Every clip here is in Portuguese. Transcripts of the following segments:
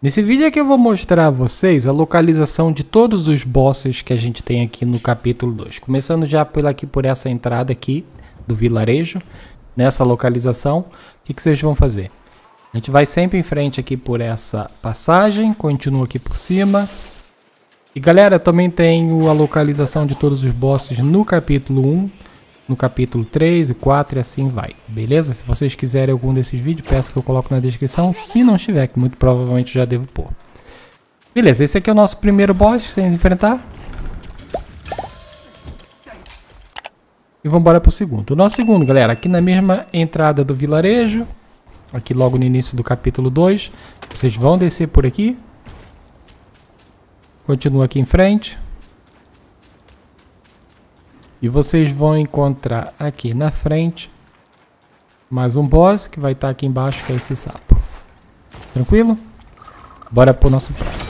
Nesse vídeo aqui eu vou mostrar a vocês a localização de todos os bosses que a gente tem aqui no capítulo 2. Começando já por essa entrada aqui do vilarejo, nessa localização, o que vocês vão fazer? A gente vai sempre em frente aqui por essa passagem, continua aqui por cima. E galera, também tenho a localização de todos os bosses no capítulo 1, no capítulo 3 e 4 e assim vai, beleza? Se vocês quiserem algum desses vídeos, peço que eu coloque na descrição, se não estiver, que muito provavelmente já devo pôr. Beleza, esse aqui é o nosso primeiro boss sem enfrentar. E vamos embora pro segundo. O nosso segundo, galera, aqui na mesma entrada do vilarejo, aqui logo no início do capítulo 2, vocês vão descer por aqui. Continua aqui em frente. E vocês vão encontrar aqui na frente mais um boss que vai estar aqui embaixo, que é esse sapo. Tranquilo? Bora pro nosso próximo.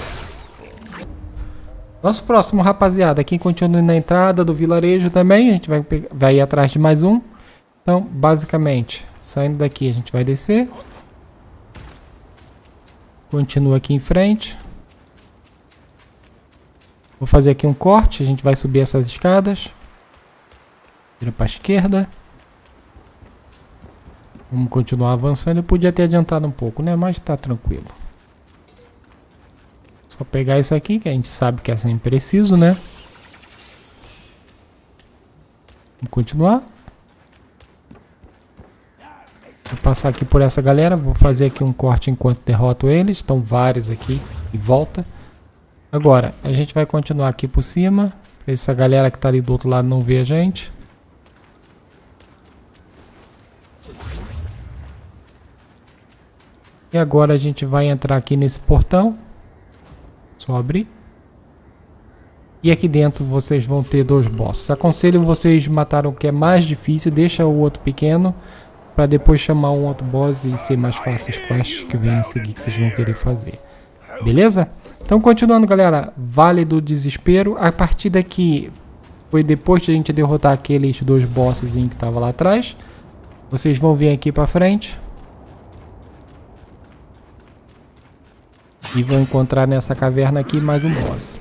Nosso próximo, rapaziada, aqui continua na entrada do vilarejo também. A gente vai ir atrás de mais um. Então, basicamente, saindo daqui a gente vai descer. Continua aqui em frente. Vou fazer aqui um corte, a gente vai subir essas escadas. Vira para a esquerda. Vamos continuar avançando. Eu podia ter adiantado um pouco, né? Mas tá tranquilo. Só pegar isso aqui, que a gente sabe que é sempre preciso, né? Vamos continuar. Vou passar aqui por essa galera. Vou fazer aqui um corte enquanto derroto eles. Estão vários aqui e volta. Agora, a gente vai continuar aqui por cima. Pra essa galera que tá ali do outro lado não ver a gente. E agora a gente vai entrar aqui nesse portão. Só abrir. E aqui dentro vocês vão ter dois bosses. Aconselho vocês matar o que é mais difícil. Deixa o outro pequeno. Para depois chamar um outro boss e ser mais fácil as quests que vêm a seguir que vocês vão querer fazer. Beleza? Então continuando, galera. Vale do Desespero. A partir daqui foi depois de a gente derrotar aqueles dois bosses que estavam lá atrás. Vocês vão vir aqui para frente. E vão encontrar nessa caverna aqui mais um boss.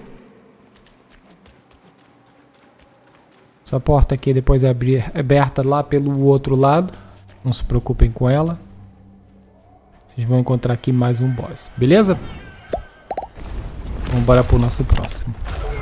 Essa porta aqui depois é aberta lá pelo outro lado. Não se preocupem com ela. Vocês vão encontrar aqui mais um boss. Beleza? Vamos embora pro nosso próximo.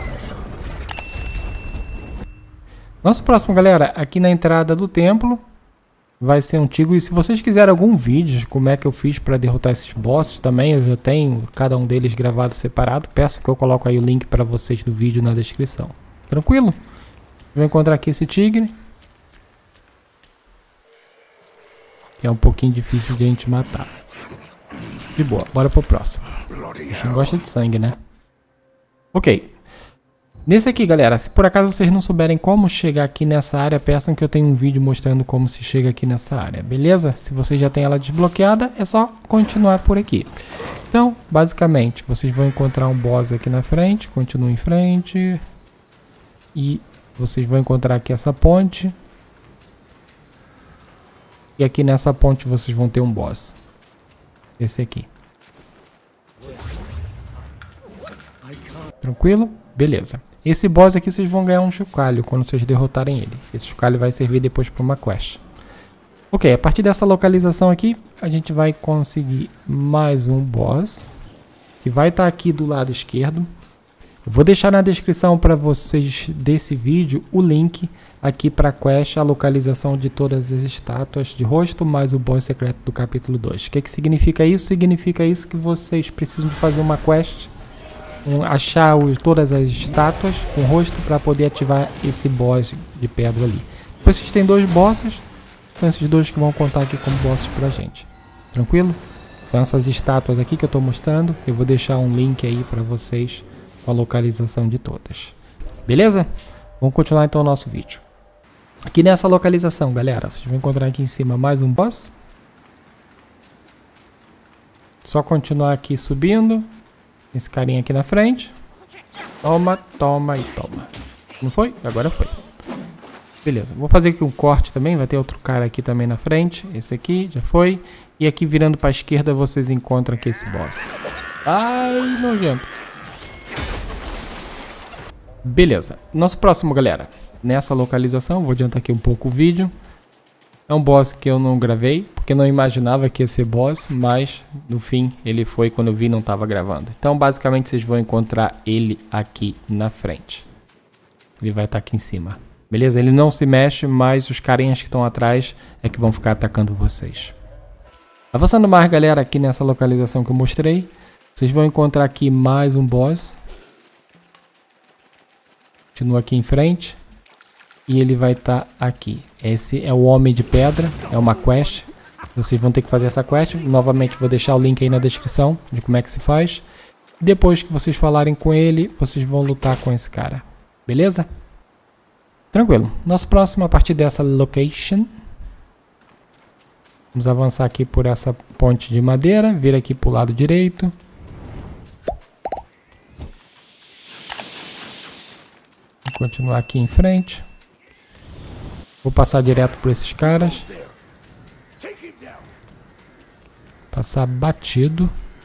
Nosso próximo, galera, aqui na entrada do templo. Vai ser um tigre. E se vocês quiserem algum vídeo de como é que eu fiz para derrotar esses bosses também, eu já tenho cada um deles gravado separado. Peço que eu coloque aí o link para vocês do vídeo na descrição. Tranquilo? Vou encontrar aqui esse tigre. Que é um pouquinho difícil de a gente matar. De boa, bora pro próximo. A gente não gosta de sangue, né? Ok. Nesse aqui, galera, se por acaso vocês não souberem como chegar aqui nessa área, peçam que eu tenha um vídeo mostrando como se chega aqui nessa área, beleza? Se vocês já têm ela desbloqueada, é só continuar por aqui. Então, basicamente, vocês vão encontrar um boss aqui na frente, continua em frente. E vocês vão encontrar aqui essa ponte. E aqui nessa ponte vocês vão ter um boss. Esse aqui. Tranquilo? Beleza. Esse boss aqui vocês vão ganhar um chocalho quando vocês derrotarem ele. Esse chocalho vai servir depois para uma quest. Ok, a partir dessa localização aqui, a gente vai conseguir mais um boss. Que vai estar aqui do lado esquerdo. Eu vou deixar na descrição para vocês desse vídeo o link aqui para a quest, a localização de todas as estátuas de rosto, mais o boss secreto do capítulo 2. O que significa isso? Significa isso que vocês precisam de fazer uma quest. Achar todas as estátuas com rosto para poder ativar esse boss de pedra ali. Depois vocês têm dois bosses. São esses dois que vão contar aqui como bosses pra gente. Tranquilo? São essas estátuas aqui que eu estou mostrando. Eu vou deixar um link aí para vocês com a localização de todas. Beleza? Vamos continuar então o nosso vídeo. Aqui nessa localização, galera, vocês vão encontrar aqui em cima mais um boss. Só continuar aqui subindo. Esse carinha aqui na frente. Toma, toma e toma. Não foi? Agora foi. Beleza, vou fazer aqui um corte também. Vai ter outro cara aqui também na frente. Esse aqui já foi. E aqui virando para a esquerda vocês encontram aqui esse boss. Ai, nojento. Beleza. Nosso próximo, galera. Nessa localização, vou adiantar aqui um pouco o vídeo. É um boss que eu não gravei, porque não imaginava que ia ser boss, mas no fim ele foi quando eu vi não estava gravando. Então basicamente vocês vão encontrar ele aqui na frente. Ele vai estar aqui em cima. Beleza? Ele não se mexe, mas os carinhas que estão atrás é que vão ficar atacando vocês. Avançando mais, galera, aqui nessa localização que eu mostrei, vocês vão encontrar aqui mais um boss. Continua aqui em frente. E ele vai estar aqui. Esse é o Homem de Pedra. É uma quest. Vocês vão ter que fazer essa quest. Novamente vou deixar o link aí na descrição de como é que se faz. Depois que vocês falarem com ele, vocês vão lutar com esse cara. Beleza? Tranquilo. Nosso próximo, a partir dessa location. Vamos avançar aqui por essa ponte de madeira. Vir aqui para o lado direito. Vou continuar aqui em frente. Vou passar direto por esses caras. Passar batido.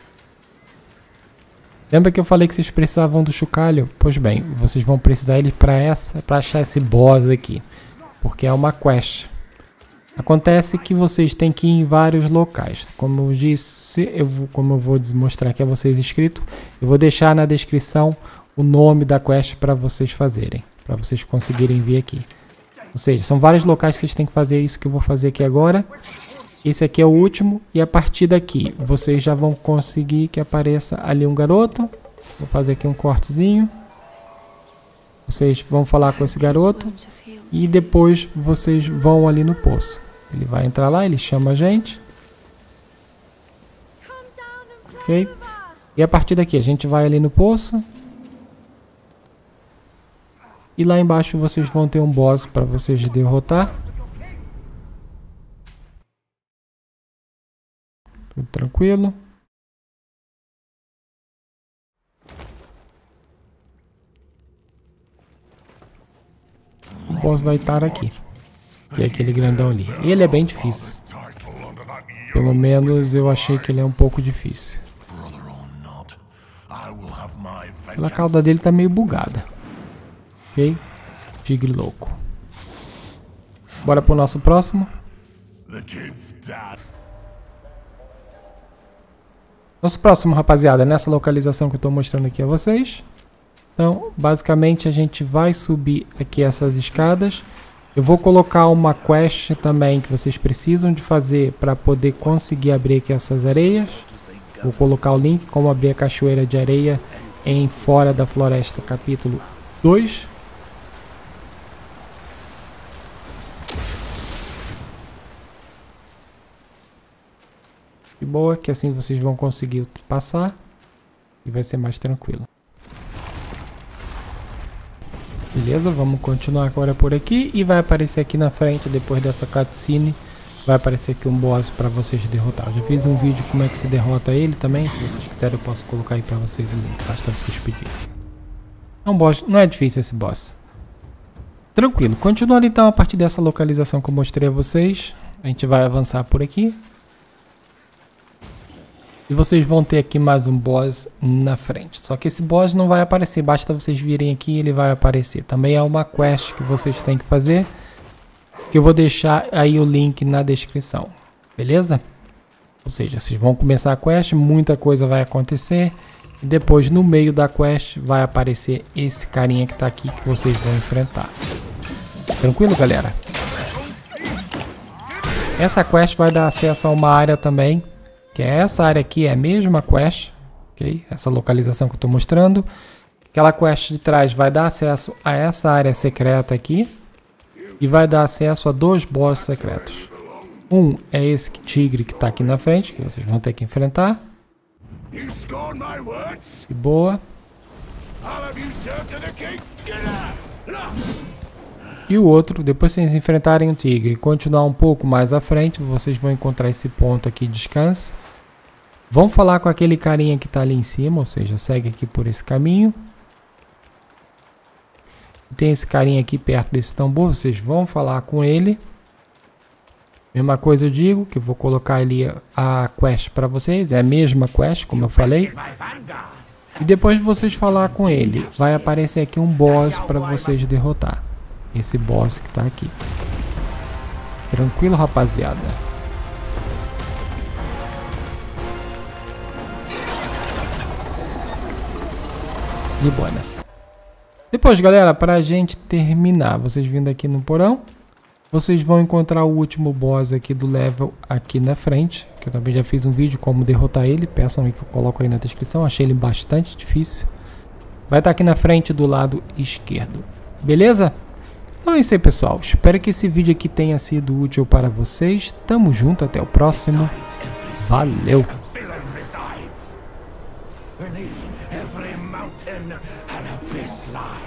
Lembra que eu falei que vocês precisavam do chocalho? Pois bem, vocês vão precisar dele para achar esse boss aqui. Porque é uma quest. Acontece que vocês têm que ir em vários locais. Como eu disse, como eu vou mostrar aqui a vocês escrito, eu vou deixar na descrição o nome da quest para vocês fazerem. Para vocês conseguirem vir aqui. Ou seja, são vários locais que vocês têm que fazer isso que eu vou fazer aqui agora. Esse aqui é o último. E a partir daqui, vocês já vão conseguir que apareça ali um garoto. Vou fazer aqui um cortezinho. Vocês vão falar com esse garoto. E depois vocês vão ali no poço. Ele vai entrar lá, ele chama a gente. Ok? E a partir daqui, a gente vai ali no poço. E lá embaixo vocês vão ter um boss para vocês derrotar. Tudo tranquilo. O boss vai estar aqui. Que é aquele grandão ali. Ele é bem difícil. Pelo menos eu achei que ele é um pouco difícil. A cauda dele tá meio bugada. Ok? Tigre louco. Bora pro nosso próximo. Nosso próximo, rapaziada, nessa localização que eu tô mostrando aqui a vocês. Então, basicamente a gente vai subir aqui essas escadas. Eu vou colocar uma quest também que vocês precisam de fazer para poder conseguir abrir aqui essas areias. Vou colocar o link como abrir a cachoeira de areia em Fora da Floresta, capítulo 2. De boa, que assim vocês vão conseguir passar e vai ser mais tranquilo. Beleza, vamos continuar agora por aqui e vai aparecer aqui na frente, depois dessa cutscene, vai aparecer aqui um boss para vocês derrotar. Eu já fiz um vídeo como é que se derrota ele também, se vocês quiserem eu posso colocar aí para vocês o link, basta vocês pedirem. É um boss, não é difícil esse boss. Tranquilo, continuando então a partir dessa localização que eu mostrei a vocês, a gente vai avançar por aqui. E vocês vão ter aqui mais um boss na frente. Só que esse boss não vai aparecer. Basta vocês virem aqui e ele vai aparecer. Também é uma quest que vocês têm que fazer. Que eu vou deixar aí o link na descrição. Beleza? Ou seja, vocês vão começar a quest. Muita coisa vai acontecer. E depois no meio da quest vai aparecer esse carinha que está aqui que vocês vão enfrentar. Tranquilo, galera? Essa quest vai dar acesso a uma área também. Que é essa área aqui, é a mesma quest, ok? Essa localização que eu estou mostrando. Aquela quest de trás vai dar acesso a essa área secreta aqui. E vai dar acesso a 2 boss secretos. Um é esse tigre que está aqui na frente, que vocês vão ter que enfrentar. De boa. E o outro, depois que vocês enfrentarem o tigre e continuar um pouco mais à frente, vocês vão encontrar esse ponto aqui, descanse. Vão falar com aquele carinha que está ali em cima, ou seja, segue aqui por esse caminho. Tem esse carinha aqui perto desse tambor, vocês vão falar com ele. Mesma coisa eu digo, que eu vou colocar ali a quest para vocês. É a mesma quest, como eu falei. E depois de vocês falar com ele, vai aparecer aqui um boss para vocês derrotar. Esse boss que tá aqui. Tranquilo, rapaziada. De buenas. Depois, galera, pra gente terminar, vocês vindo aqui no porão, vocês vão encontrar o último boss aqui do level aqui na frente, que eu também já fiz um vídeo como derrotar ele, peçam aí que eu coloco aí na descrição, achei ele bastante difícil. Vai estar aqui na frente do lado esquerdo, beleza? Então é isso aí, pessoal, espero que esse vídeo aqui tenha sido útil para vocês, tamo junto, até o próximo, valeu! Beneath every mountain an abyss lies.